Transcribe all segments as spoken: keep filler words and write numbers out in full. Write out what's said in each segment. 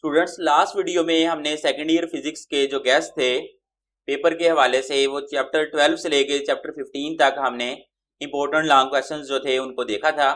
Students, last video में हमने second year physics के जो गेस्ट थे पेपर के हवाले से वो चैप्टर ट्वेल्व से लेके चैप्टर फिफ्टीन तक हमने इंपॉर्टेंट लॉन्ग क्वेश्चंस जो थे उनको देखा था।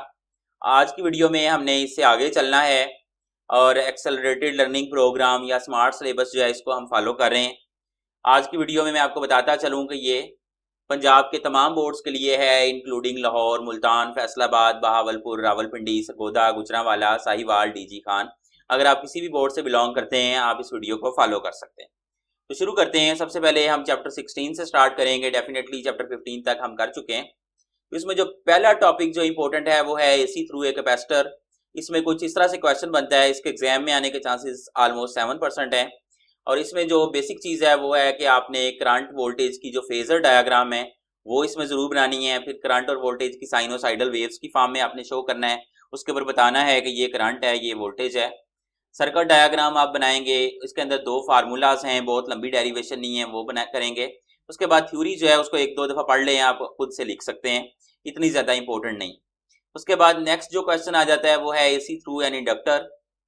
आज की वीडियो में हमने इससे आगे चलना है और एक्सेलरेटेड लर्निंग प्रोग्राम या स्मार्ट सिलेबस जो है इसको हम फॉलो कर रहे हैं। आज की वीडियो में मैं आपको बताता चलूँ कि ये पंजाब के तमाम बोर्ड्स के लिए है, इंक्लूडिंग लाहौर, मुल्तान, फैसलाबाद, बहावलपुर, रावलपिंडी, सरगोदा, गुजरांवाला, साहिवाल, डीजी खान। अगर आप किसी भी बोर्ड से बिलोंग करते हैं आप इस वीडियो को फॉलो कर सकते हैं। तो शुरू करते हैं। सबसे पहले हम चैप्टर सिक्सटीन से स्टार्ट करेंगे। डेफिनेटली चैप्टर फिफ्टीन तक हम कर चुके हैं। तो इसमें जो पहला टॉपिक जो इंपॉर्टेंट है वो है एसी थ्रू ए कैपेसिटर। इसमें कुछ इस तरह से क्वेश्चन बनता है, इसके एग्जाम में आने के चांसेस ऑलमोस्ट सेवन परसेंट है। और इसमें जो बेसिक चीज़ है वो है कि आपने करंट वोल्टेज की जो फेजर डायग्राम है वो इसमें ज़रूर बनानी है। फिर करंट और वोल्टेज की साइनोसाइडल वेव्स की फॉर्म में आपने शो करना है। उसके ऊपर बताना है कि ये करंट है, ये वोल्टेज है। सर्किट डायग्राम आप बनाएंगे, इसके अंदर दो फार्मूलाज हैं, बहुत लंबी डेरिवेशन नहीं है, वो बना करेंगे। उसके बाद थ्योरी जो है उसको एक दो दफ़ा पढ़ लें, आप खुद से लिख सकते हैं, इतनी ज़्यादा इंपॉर्टेंट नहीं। उसके बाद नेक्स्ट जो क्वेश्चन आ जाता है वो है एसी थ्रू एन इंडक्टर।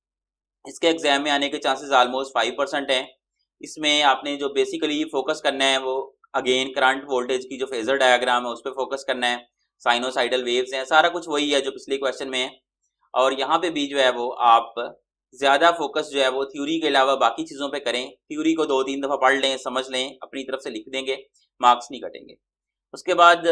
इसके एग्जाम में आने के चांसेस ऑलमोस्ट फाइव परसेंट हैं। इसमें आपने जो बेसिकली फोकस करना है वो अगेन करंट वोल्टेज की जो फेजर डायग्राम है उस पर फोकस करना है। साइनोसाइडल वेव्स हैं, सारा कुछ वही है जो पिछले क्वेश्चन में है। और यहाँ पे भी जो है वो आप ज़्यादा फोकस जो है वो थ्योरी के अलावा बाकी चीज़ों पे करें। थ्योरी को दो तीन दफ़ा पढ़ लें, समझ लें, अपनी तरफ से लिख देंगे, मार्क्स नहीं कटेंगे। उसके बाद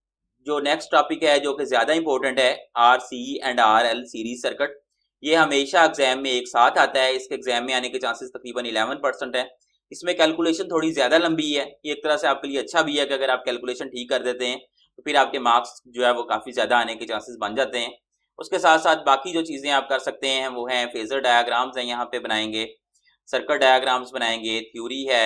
जो नेक्स्ट टॉपिक है जो कि ज़्यादा इंपॉर्टेंट है, R C and R L series circuit. ये हमेशा एग्जाम में एक साथ आता है। इसके एग्जाम में आने के चांसेस तकरीबन इलेवन परसेंट है। इसमें कैलकुलेशन थोड़ी ज़्यादा लंबी है। ये एक तरह से आपके लिए अच्छा भी है कि अगर आप कैलकुलेशन ठीक कर देते हैं तो फिर आपके मार्क्स जो है वो काफ़ी ज़्यादा आने के चांसेस बन जाते हैं। उसके साथ साथ बाकी जो चीज़ें आप कर सकते हैं वो हैं फेजर डायग्राम्स हैं, यहाँ पे बनाएंगे, सर्किट डायग्राम्स बनाएंगे, थ्योरी है।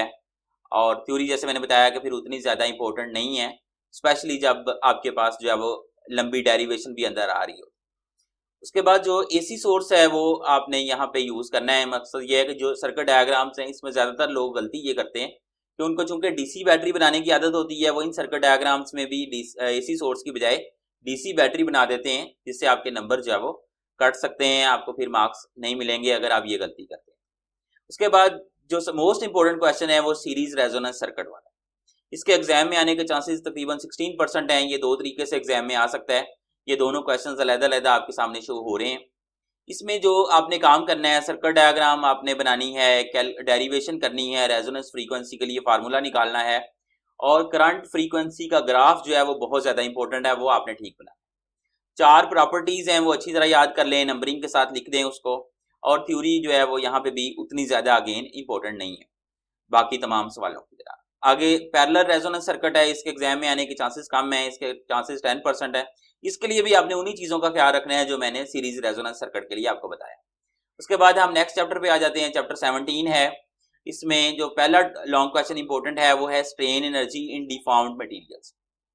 और थ्योरी जैसे मैंने बताया कि फिर उतनी ज़्यादा इंपॉर्टेंट नहीं है, स्पेशली जब आपके पास जो है वो लंबी डेरिवेशन भी अंदर आ रही हो। उसके बाद जो एसी सोर्स है वो आपने यहाँ पे यूज़ करना है। मकसद ये है कि जो सर्किट डायग्राम्स हैं इसमें ज़्यादातर लोग गलती ये करते हैं कि उनको चूंकि डीसी बैटरी बनाने की आदत होती है, वो इन सर्किट डायग्राम्स में भी एसी सोर्स की बजाय डीसी बैटरी बना देते हैं, जिससे आपके नंबर जो है वो कट सकते हैं, आपको फिर मार्क्स नहीं मिलेंगे अगर आप ये गलती करते हैं। उसके बाद जो मोस्ट इंपॉर्टेंट क्वेश्चन है वो सीरीज रेजोनेंस सर्किट वाला। इसके एग्जाम में आने के चांसेस तकरीबन सिक्सटीन परसेंट हैं। ये दो तरीके से एग्जाम में आ सकता है। ये दोनों क्वेश्चन अलग-अलग आपके सामने शो हो रहे हैं। इसमें जो आपने काम करना है, सर्किट डायग्राम आपने बनानी है, डेरिवेशन करनी है, रेजोनेंस फ्रीक्वेंसी के लिए फार्मूला निकालना है, और करंट फ्रीक्वेंसी का ग्राफ जो है वो बहुत ज़्यादा इंपॉर्टेंट है, वो आपने ठीक बनाना है। चार प्रॉपर्टीज़ हैं वो अच्छी तरह याद कर लें, नंबरिंग के साथ लिख दें उसको। और थ्योरी जो है वो यहाँ पे भी उतनी ज़्यादा अगेन इंपॉर्टेंट नहीं है बाकी तमाम सवालों की तरह। आगे पैरेलल रेजोनेंस सर्किट है, इसके एग्जाम में आने के चांसेस कम है, इसके चांसेस टेन परसेंट है। इसके लिए भी आपने उन्हीं चीज़ों का ख्याल रखना है जो मैंने सीरीज रेजोनेंस सर्किट के लिए आपको बताया। उसके बाद हम नेक्स्ट चैप्टर पे आ जाते हैं। चैप्टर सेवनटीन है। इसमें जो पहला लॉन्ग क्वेश्चन इंपॉर्टेंट है वो है strain energy in deformed materials.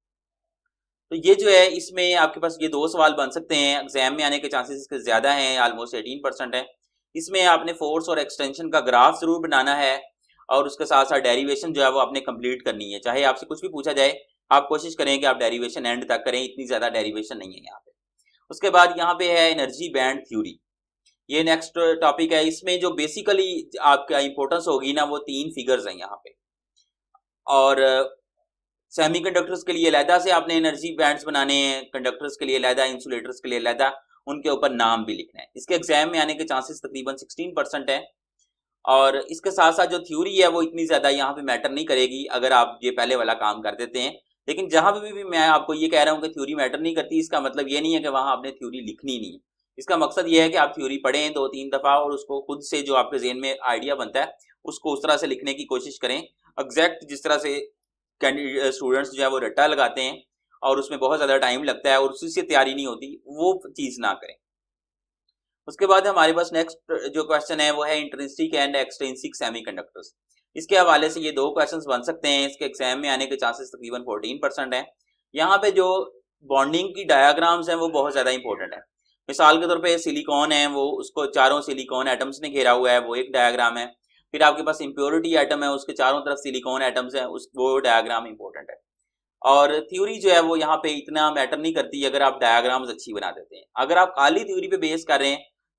तो ये जो है इसमें आपके पास ये दो सवाल बन सकते हैं। एग्जाम में आने के चांसेस इसके ज़्यादा हैं, ऑलमोस्ट एटीन परसेंट है। इसमें आपने फोर्स और एक्सटेंशन का ग्राफ जरूर बनाना है और उसके साथ साथ डेरिवेशन जो है वो आपने कंप्लीट करनी है। चाहे आपसे कुछ भी पूछा जाए आप कोशिश करें कि आप डेरिवेशन एंड तक करें, इतनी ज़्यादा डेरिवेशन नहीं है यहाँ पे। उसके बाद यहाँ पे है एनर्जी बैंड थ्योरी। ये नेक्स्ट टॉपिक है। इसमें जो बेसिकली आपका इंपॉर्टेंस होगी ना वो तीन फिगर्स हैं यहाँ पे। और सेमीकंडक्टर्स के लिए अलहदा से आपने एनर्जी बैंड्स बनाने हैं, कंडक्टर्स के लिए अलहदा, इंसुलेटर्स के लिए अलहदा, उनके ऊपर नाम भी लिखना है। इसके एग्जाम में आने के चांसेस तकरीबन सिक्सटीन परसेंट है। और इसके साथ साथ जो थ्योरी है वो इतनी ज़्यादा यहाँ पे मैटर नहीं करेगी अगर आप ये पहले वाला काम कर देते हैं। लेकिन जहाँ पे भी मैं आपको ये कह रहा हूँ कि थ्योरी मैटर नहीं करती, इसका मतलब ये नहीं है कि वहाँ आपने थ्योरी लिखनी नहीं। इसका मकसद ये है कि आप थ्योरी पढ़ें दो तीन दफ़ा और उसको खुद से जो आपके ज़हन में आइडिया बनता है उसको उस तरह से लिखने की कोशिश करें। एग्जैक्ट जिस तरह से स्टूडेंट्स जो है वो रट्टा लगाते हैं और उसमें बहुत ज़्यादा टाइम लगता है और उसी से तैयारी नहीं होती, वो चीज़ ना करें। उसके बाद हमारे पास नेक्स्ट जो क्वेश्चन है वो है इंट्रिंसिक एंड एक्सट्रिंसिक सेमीकंडक्टर्स। इसके हवाले से ये दो क्वेश्चंस बन सकते हैं। इसके एग्जाम में आने के चांसेस तकरीबन फोर्टीन परसेंट है। यहाँ पे जो बॉन्डिंग की डायग्राम्स हैं वो बहुत ज़्यादा इंपॉर्टेंट है। मिसाल के तौर पे सिलिकॉन है, वो उसको चारों सिलिकॉन एटम्स ने घेरा हुआ है, वो एक डायग्राम है। फिर आपके पास इम्प्योरिटी एटम है, उसके चारों तरफ सिलिकॉन एटम्स हैं, उस वो डायग्राम इंपॉर्टेंट है। और थ्योरी जो है वो यहाँ पे इतना मैटर नहीं करती अगर आप डायग्राम्स अच्छी बना देते हैं। अगर आप खाली थ्योरी पे बेस कर रहे हैं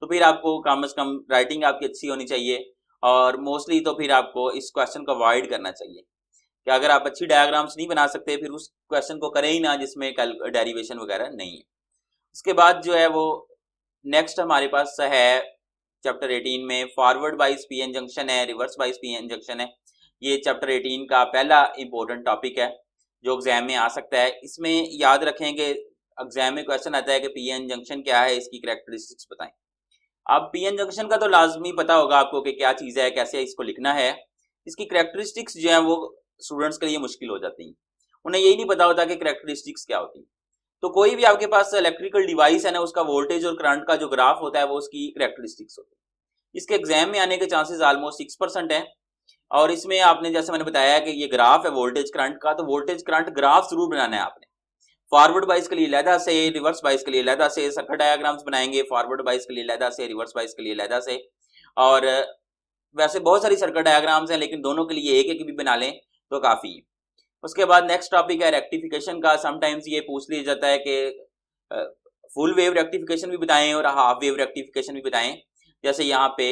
तो फिर आपको कम से कम राइटिंग आपकी अच्छी होनी चाहिए, और मोस्टली तो फिर आपको इस क्वेश्चन को अवॉइड करना चाहिए कि अगर आप अच्छी डायग्राम्स नहीं बना सकते फिर उस क्वेश्चन को करें ही ना जिसमें डेरिवेशन वगैरह नहीं है। उसके बाद जो है वो नेक्स्ट हमारे पास है चैप्टर एटीन में फॉरवर्ड बाइस पीएन जंक्शन है, रिवर्स बाइस पीएन जंक्शन है। ये चैप्टर एटीन का पहला इंपॉर्टेंट टॉपिक है जो एग्जाम में आ सकता है। इसमें याद रखें कि एग्जाम में क्वेश्चन आता है कि पीएन जंक्शन क्या है, इसकी कैरेक्टरिस्टिक्स बताएं। अब पीएन जंक्शन का तो लाजमी पता होगा आपको कि क्या चीज़ है, कैसे इसको लिखना है। इसकी कैरेक्टरिस्टिक्स जो है वो स्टूडेंट्स के लिए मुश्किल हो जाती हैं, उन्हें यही नहीं पता होता कि कैरेक्टरिस्टिक्स क्या होती है। तो कोई भी आपके पास इलेक्ट्रिकल डिवाइस है ना, उसका वोल्टेज और करंट का जो ग्राफ होता है वो उसकी कैरेक्टरिस्टिक्स होती है। इसके एग्जाम में आने के चांसेस ऑलमोस्ट सिक्स परसेंट है। और इसमें आपने जैसे मैंने बताया कि ये ग्राफ है वोल्टेज करंट का, तो वोल्टेज करंट ग्राफ जरूर बनाना है आपने। फॉरवर्ड बाइस के लिए अलहदा से, रिवर्स बाइस के लिए अलहदा से सर्किट डायग्राम्स बनाएंगे, फॉरवर्ड बाइस के लिए अलहदा से, रिवर्स बाइस के लिए अलहदा से। और वैसे बहुत सारी सर्किट डायग्राम्स हैं लेकिन दोनों के लिए एक एक भी बना लें तो काफ़ी है। उसके बाद नेक्स्ट टॉपिक है रेक्टिफिकेशन का। समटाइम्स ये पूछ लिया जाता है कि फुल वेव रेक्टिफिकेशन भी बताएं और हाफ वेव रेक्टिफिकेशन भी बताएं, जैसे यहाँ पे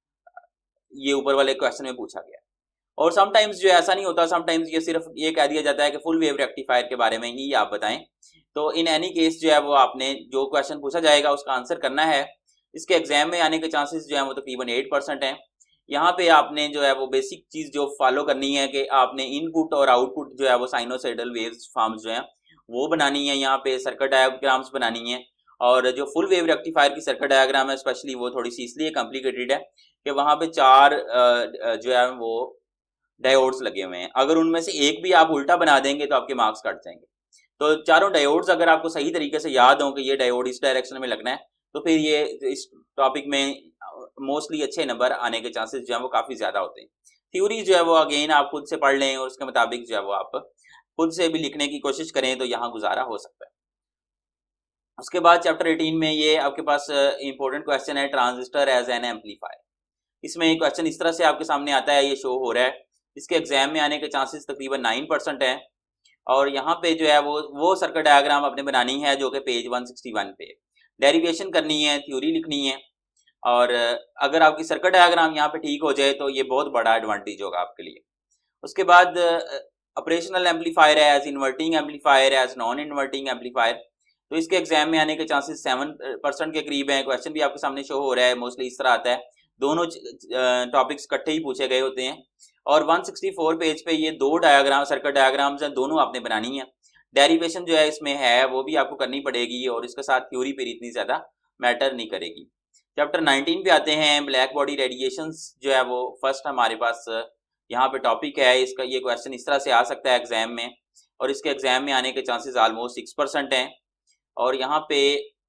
ये ऊपर वाले क्वेश्चन में पूछा गया। और समटाइम्स जो ऐसा नहीं होता, समटाइम्स ये सिर्फ ये कह दिया जाता है कि फुल वेव रेक्टिफायर के बारे में ही आप बताएं। तो इन एनी केस जो है वो आपने जो क्वेश्चन पूछा जाएगा उसका आंसर करना है। इसके एग्जाम में आने के चांसेस जो है वो तकरीबन एट परसेंट हैं। यहाँ पे आपने जो है वो बेसिक चीज जो फॉलो करनी है कि आपने इनपुट और आउटपुट जो है वो साइनोसाइडल वेव्स फॉर्म्स जो है वो बनानी है, यहाँ पे सर्किट डायग्राम्स बनानी है। और जो फुल वेव रेक्टिफायर की सर्किट डायग्राम है स्पेशली वो थोड़ी सी इसलिए कॉम्प्लिकेटेड है कि वहाँ पे चार जो है वो डायोड्स लगे हुए हैं। अगर उनमें से एक भी आप उल्टा बना देंगे तो आपके मार्क्स कट जाएंगे। तो चारों डायोड्स अगर आपको सही तरीके से याद हो कि ये डायोड इस डायरेक्शन में लगना है तो फिर ये इस टॉपिक में मोस्टली अच्छे नंबर आने के चांसेस जो है वो काफी ज्यादा होते हैं। थ्योरी जो है वो अगेन आप खुद से पढ़ लें और उसके मुताबिक जो है वो आप खुद से भी लिखने की कोशिश करें तो यहाँ गुजारा हो सकता है। उसके बाद चैप्टर एटीन में ये आपके पास इंपॉर्टेंट क्वेश्चन है ट्रांजिस्टर एज एन एम्पलीफायर। इसमें क्वेश्चन इस तरह से आपके सामने आता है, ये शो हो रहा है। इसके एग्जाम में आने के चांसेस तकरीबन नाइन परसेंट है। और यहाँ पे जो है वो वो सर्किट डायग्राम आपने बनानी है जो कि पेज वन सिक्सटी वन पे डेरिवेशन करनी है, थ्योरी लिखनी है। और अगर आपकी सर्किट डायग्राम यहाँ पे ठीक हो जाए तो ये बहुत बड़ा एडवांटेज होगा आपके लिए। उसके बाद ऑपरेशनल एम्पलीफायर है, as inverting amplifier, as non inverting amplifier. तो इसके एग्जाम में आने के चांसेस सेवन परसेंट के करीब हैं। क्वेश्चन भी आपके सामने शो हो रहा है, मोस्टली इस तरह आता है, दोनों टॉपिक्स इकट्ठे ही पूछे गए होते हैं। और वन सिक्सटी फोर पेज पे ये दो डायग्राम सर्किट डायग्राम्स हैं, दोनों आपने बनानी है। डेरिवेशन जो है इसमें है वो भी आपको करनी पड़ेगी और इसके साथ थ्योरी पर इतनी ज्यादा मैटर नहीं करेगी। चैप्टर नाइनटीन पे आते हैं, ब्लैक बॉडी रेडिएशंस जो है वो फर्स्ट हमारे पास यहाँ पे टॉपिक है। इसका ये क्वेश्चन इस तरह से आ सकता है एग्जाम में और इसके एग्जाम में आने के चांसेस ऑलमोस्ट सिक्स परसेंट हैं। और यहाँ पे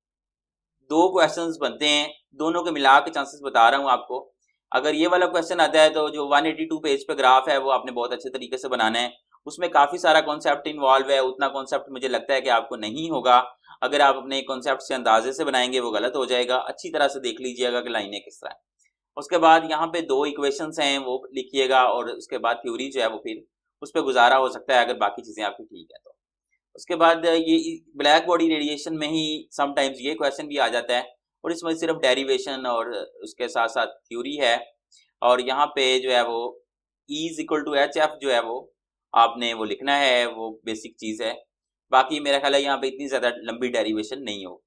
दो क्वेश्चंस बनते हैं, दोनों के मिला के चांसेस बता रहा हूँ आपको। अगर ये वाला क्वेश्चन आता है तो जो वन एटी टू पेज पे ग्राफ है वो आपने बहुत अच्छे तरीके से बनाना है। उसमें काफी सारा कॉन्सेप्ट इन्वॉल्व है, उतना कॉन्सेप्ट मुझे लगता है कि आपको नहीं होगा। अगर आप अपने कॉन्सेप्ट से अंदाजे से बनाएंगे वो गलत हो जाएगा। अच्छी तरह से देख लीजिएगा कि लाइनें किस तरह है। उसके बाद यहाँ पे दो इक्वेशंस हैं वो लिखिएगा और उसके बाद थ्योरी जो है वो फिर उस पर गुजारा हो सकता है अगर बाकी चीजें आपकी ठीक है तो। उसके बाद ये ब्लैक बॉडी रेडिएशन में ही समटाइम्स ये क्वेश्चन भी आ जाता है और इसमें सिर्फ डेरिवेशन और उसके साथ साथ थ्योरी है। और यहाँ पे जो है वो E is equal to H F जो है वो आपने वो लिखना है, वो बेसिक चीज है। बाकी मेरा ख्याल है यहाँ पे इतनी ज्यादा लंबी डेरिवेशन नहीं होगी।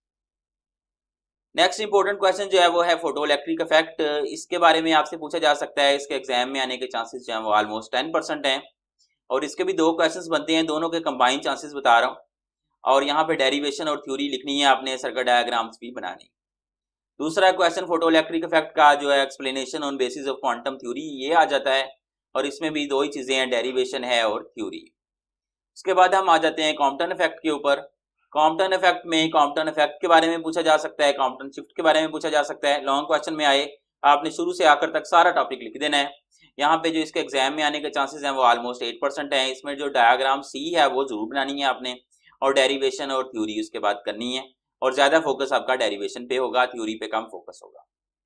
नेक्स्ट इंपॉर्टेंट क्वेश्चन जो है वो है फोटो इलेक्ट्रिक इफेक्ट। इसके बारे में आपसे पूछा जा सकता है, इसके एग्जाम में आने के चांसेस जो है वो ऑलमोस्ट टेन परसेंट हैं। और इसके भी दो क्वेश्चंस बनते हैं, दोनों के कंबाइंड चांसेस बता रहा हूँ। और यहाँ पे डेरिवेशन और थ्योरी लिखनी है आपने, सर्किट डायग्राम्स भी बनानी। दूसरा क्वेश्चन फोटो इलेक्ट्रिक इफेक्ट का जो है explanation on basis of quantum theory, ये आ जाता है और इसमें भी दो ही चीजें हैं, डेरिवेशन है और थ्योरी। उसके बाद हम आ जाते हैं कॉम्पटन इफेक्ट के ऊपर। कॉम्पटन इफेक्ट में कॉम्पटन इफेक्ट के बारे में पूछा जा सकता है, कॉम्पटन शिफ्ट के बारे में पूछा जा सकता है। लॉन्ग क्वेश्चन में आए आपने शुरू से आकर तक सारा टॉपिक लिख देना है। यहाँ पे जो इसके एग्जाम में आने के चांसेस हैं वो ऑलमोस्ट एट परसेंट है। इसमें जो डायग्राम सी है वो जरूर बनानी है आपने और डेरिवेशन और थ्योरी उसके बाद करनी है। और ज्यादा फोकस आपका डेरिवेशन पे होगा, थ्योरी पे कम फोकस होगा।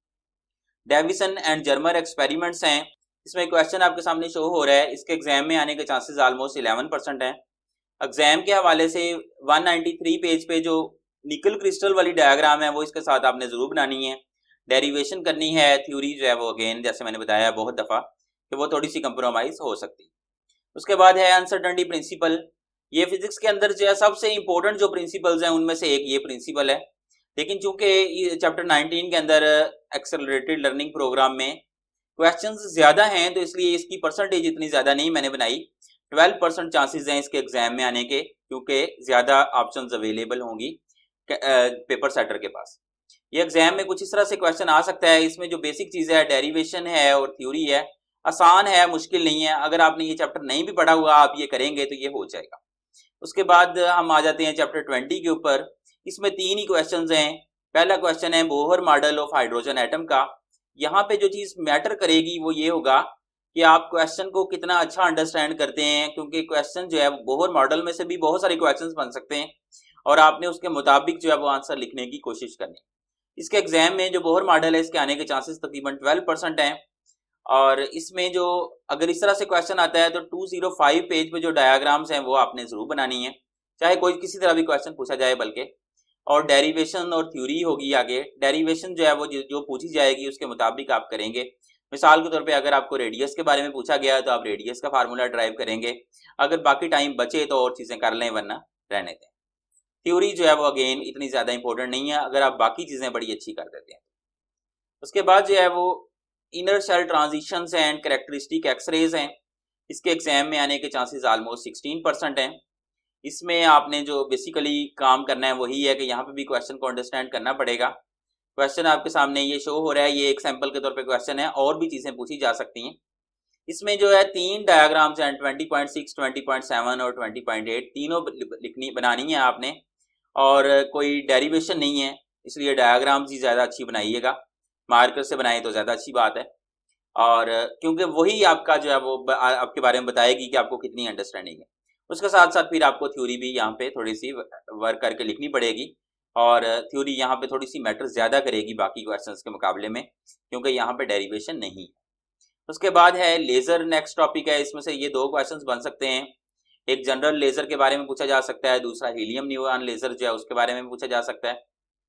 डेविसन एंड जर्मर एक्सपेरिमेंट्स हैं, इसमें क्वेश्चन आपके सामने शो हो रहा है। इसके एग्जाम में आने के चांसेस ऑलमोस्ट इलेवन परसेंट हैं। एग्जाम के हवाले से वन नाइंटी थ्री पेज पे जो निकल क्रिस्टल वाली डायग्राम है वो इसके साथ आपने जरूर बनानी है। डेरिवेशन करनी है, थ्योरी जो है वो अगेन जैसे मैंने बताया बहुत दफ़ा कि वो थोड़ी सी कंप्रोमाइज हो सकती है। उसके बाद है अनसर्टेनिटी प्रिंसिपल। ये फिजिक्स के अंदर जो है सबसे इंपॉर्टेंट जो प्रिंसिपल्स हैं उनमें से एक ये प्रिंसिपल है, लेकिन चूंकि चैप्टर नाइनटीन के अंदर एक्सेलरेटेड लर्निंग प्रोग्राम में क्वेश्चंस ज़्यादा हैं तो इसलिए इसकी परसेंटेज इतनी ज़्यादा नहीं मैंने बनाई। ट्वेल्व परसेंट चांसेस हैं इसके एग्जाम में आने के, क्योंकि ज़्यादा ऑप्शंस अवेलेबल होंगी पेपर सेटर के पास। ये एग्जाम में कुछ इस तरह से क्वेश्चन आ सकता है। इसमें जो बेसिक चीज़ है डेरिवेशन है और थ्योरी है, आसान है, मुश्किल नहीं है। अगर आपने ये चैप्टर नहीं भी पढ़ा हुआ आप ये करेंगे तो ये हो जाएगा। उसके बाद हम आ जाते हैं चैप्टर ट्वेंटी के ऊपर। इसमें तीन ही क्वेश्चंस हैं। पहला क्वेश्चन है Bohr model of hydrogen atom का। यहाँ पे जो चीज़ मैटर करेगी वो ये होगा कि आप क्वेश्चन को कितना अच्छा अंडरस्टैंड करते हैं, क्योंकि क्वेश्चन जो है बोहर मॉडल में से भी बहुत सारे क्वेश्चन बन सकते हैं और आपने उसके मुताबिक जो है वो आंसर लिखने की कोशिश करनी। इसके एग्जाम में जो बोहर मॉडल है इसके आने के चांसेस तकरीबन ट्वेल्व परसेंट हैं। और इसमें जो अगर इस तरह से क्वेश्चन आता है तो टू ज़ीरो फाइव पेज पे जो डायग्राम्स हैं वो आपने जरूर बनानी है, चाहे कोई किसी तरह भी क्वेश्चन पूछा जाए बल्कि। और डेरिवेशन और थ्योरी होगी आगे। डेरिवेशन जो है वो जो पूछी जाएगी उसके मुताबिक आप करेंगे। मिसाल के तौर पे अगर आपको रेडियस के बारे में पूछा गया है तो आप रेडियस का फार्मूला ड्राइव करेंगे। अगर बाकी टाइम बचे तो और चीज़ें कर लें, वरना रहने दें। थ्योरी जो है वो अगेन इतनी ज़्यादा इंपॉर्टेंट नहीं है अगर आप बाकी चीज़ें बड़ी अच्छी कर देते हैं। उसके बाद जो है वो inner shell transitions and characteristic X rays हैं। इसके एग्जाम में आने के चांसेस ऑलमोस्ट सिक्सटीन परसेंट हैं। इसमें आपने जो बेसिकली काम करना है वही है कि यहाँ पे भी क्वेश्चन को अंडरस्टैंड करना पड़ेगा। क्वेश्चन आपके सामने ये शो हो रहा है, ये एक सैंपल के तौर पे क्वेश्चन है, और भी चीज़ें पूछी जा सकती हैं। इसमें जो है तीन डायग्राम्स हैं, twenty point six, twenty point seven और ट्वेंटी पॉइंट एट, तीनों लिखनी बनानी है आपने। और कोई डेरिवेशन नहीं है इसलिए डायग्राम्स ही ज़्यादा अच्छी बनाइएगा, मार्कर से बनाए तो ज़्यादा अच्छी बात है। और क्योंकि वही आपका जो है वो आपके बारे में बताएगी कि आपको कितनी अंडरस्टैंडिंग है। उसके साथ साथ फिर आपको थ्योरी भी यहाँ पे थोड़ी सी वर्क करके लिखनी पड़ेगी, और थ्योरी यहाँ पे थोड़ी सी मैटर ज़्यादा करेगी बाकी क्वेश्चंस के मुकाबले में, क्योंकि यहाँ पे डेरिवेशन नहीं है। उसके बाद है लेज़र, नेक्स्ट टॉपिक है। इसमें से ये दो क्वेश्चंस बन सकते हैं। एक जनरल लेज़र के बारे में पूछा जा सकता है, दूसरा हीलियम नियॉन लेज़र जो है उसके बारे में पूछा जा सकता है।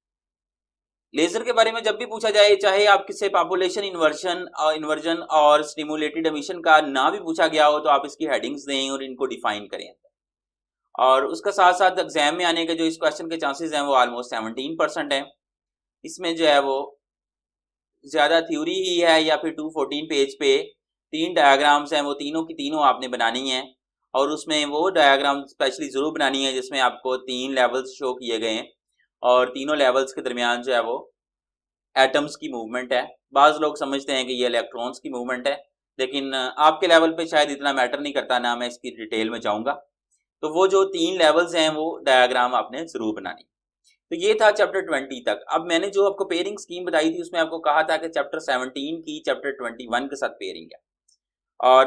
लेज़र के बारे में जब भी पूछा जाए, चाहे आप किसी पॉपुलेशन इन्वर्जन और इन्वर्जन और स्टिमुलेटेड एमिशन का ना भी पूछा गया हो, तो आप इसकी हेडिंग्स दें और इनको डिफाइन करें। और उसका साथ साथ एग्जाम में आने के जो इस क्वेश्चन के चांसेस हैं वो ऑलमोस्ट सेवनटीन परसेंट हैं। इसमें जो है वो ज़्यादा थ्योरी ही है, या फिर टू फोर्टीन पेज पे तीन डायग्राम्स हैं, वो तीनों की तीनों आपने बनानी है। और उसमें वो डायग्राम स्पेशली ज़रूर बनानी है जिसमें आपको तीन लेवल्स शो किए गए हैं और तीनों लेवल्स के दरमियान जो है वो एटम्स की मूवमेंट है। बाज़ लोग समझते हैं कि ये इलेक्ट्रॉन्स की मूवमेंट है, लेकिन आपके लेवल पे शायद इतना मैटर नहीं करता, ना मैं इसकी डिटेल में जाऊँगा। तो वो जो तीन लेवल्स हैं वो डायग्राम आपने ज़रूर बनानी। तो ये था चैप्टर ट्वेंटी तक। अब मैंने जो आपको पेयरिंग स्कीम बताई थी उसमें आपको कहा था कि चैप्टर सेवनटीन की चैप्टर ट्वेंटी वन के साथ पेयरिंग है, और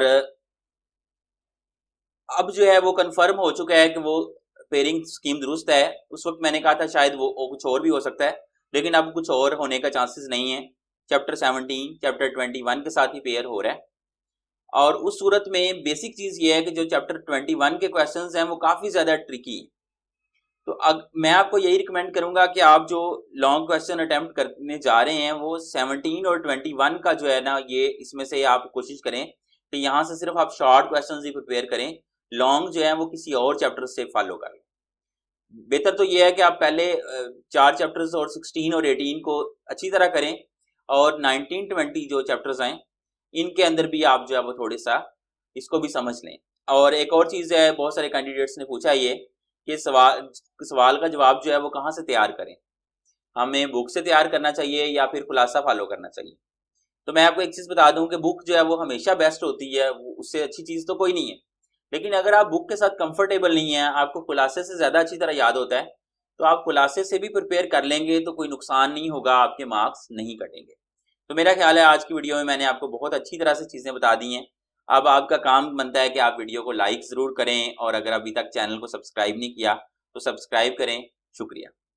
अब जो है वो कंफर्म हो चुका है कि वो पेयरिंग स्कीम दुरुस्त है। उस वक्त मैंने कहा था शायद वो, वो कुछ और भी हो सकता है, लेकिन अब कुछ और होने का चांसेस नहीं है। Chapter seventeen chapter twenty one के साथ ही पेयर हो रहा है। और उस सूरत में बेसिक चीज़ ये है कि जो चैप्टर ट्वेंटी वन के क्वेश्चंस हैं वो काफ़ी ज़्यादा ट्रिकी है। तो अब मैं आपको यही रिकमेंड करूंगा कि आप जो लॉन्ग क्वेश्चन अटेम्प्ट करने जा रहे हैं वो सेवनटीन और ट्वेंटी वन का जो है ना, ये इसमें से आप कोशिश करें कि यहाँ से सिर्फ आप शॉर्ट क्वेश्चंस ही प्रिपेयर करें, लॉन्ग जो है वो किसी और चैप्टर से फॉलो करें। बेहतर तो ये है कि आप पहले चार चैप्टर्स और सिक्सटीन और एटीन को अच्छी तरह करें, और नाइनटीन ट्वेंटी जो चैप्टर्स हैं इनके अंदर भी आप जो है वो थोड़ा सा इसको भी समझ लें। और एक और चीज़ है, बहुत सारे कैंडिडेट्स ने पूछा ये कि सवाल सवाल का जवाब जो है वो कहाँ से तैयार करें, हमें बुक से तैयार करना चाहिए या फिर खुलासा फॉलो करना चाहिए। तो मैं आपको एक चीज़ बता दूं कि बुक जो है वो हमेशा बेस्ट होती है, उससे अच्छी चीज़ तो कोई नहीं है। लेकिन अगर आप बुक के साथ कंफर्टेबल नहीं है, आपको खुलासे से ज़्यादा अच्छी तरह याद होता है, तो आप खुलासे से भी प्रिपेयर कर लेंगे तो कोई नुकसान नहीं होगा, आपके मार्क्स नहीं कटेंगे। तो मेरा ख्याल है आज की वीडियो में मैंने आपको बहुत अच्छी तरह से चीज़ें बता दी हैं। अब आपका काम बनता है कि आप वीडियो को लाइक ज़रूर करें, और अगर अभी तक चैनल को सब्सक्राइब नहीं किया तो सब्सक्राइब करें। शुक्रिया।